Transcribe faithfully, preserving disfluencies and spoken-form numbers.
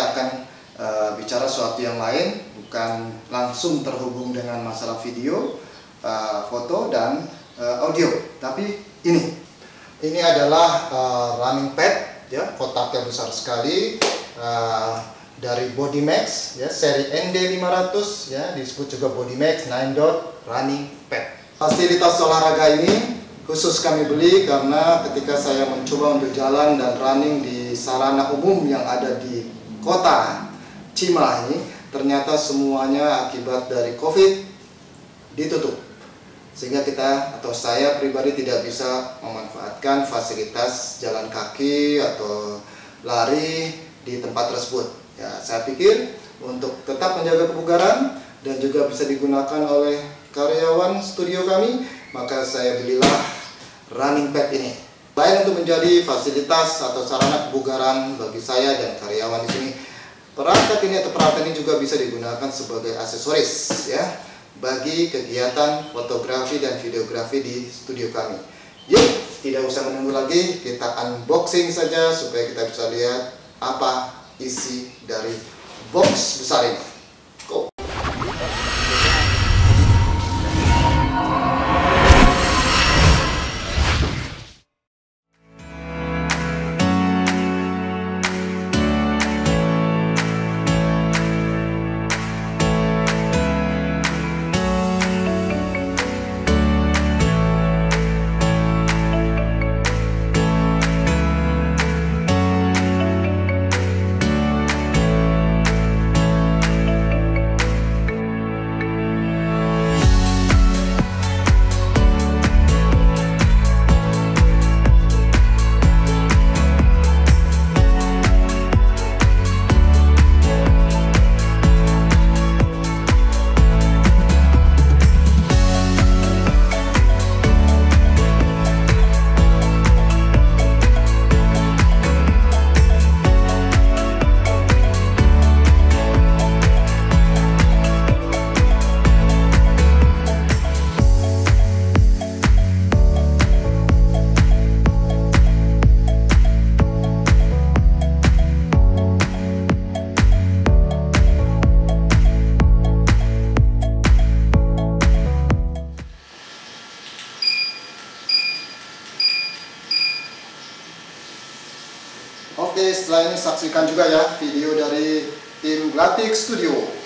saya akan uh, bicara sesuatu yang lain, bukan langsung terhubung dengan masalah video, uh, foto, dan uh, audio. Tapi ini, ini adalah uh, running pad, ya, kotaknya besar sekali, uh, dari Bodymax, ya, seri N D lima ratus, ya, disebut juga Bodymax nine dot running pad. Fasilitas olahraga ini khusus kami beli karena ketika saya mencoba untuk jalan dan running di sarana umum yang ada di kota Cimahi ini, ternyata semuanya akibat dari COVID ditutup, sehingga kita atau saya pribadi tidak bisa memanfaatkan fasilitas jalan kaki atau lari di tempat tersebut. Ya, saya pikir untuk tetap menjaga kebugaran dan juga bisa digunakan oleh karyawan studio kami, maka saya belilah running pad ini. Selain untuk menjadi fasilitas atau sarana kebugaran bagi saya dan karyawan di sini, perangkat ini atau peralatan ini juga bisa digunakan sebagai aksesoris, ya, bagi kegiatan fotografi dan videografi di studio kami. Yuk, tidak usah menunggu lagi, kita unboxing saja supaya kita bisa lihat apa isi dari box besar ini. Go. Oke, setelah ini saksikan juga ya video dari tim Glatik Studio.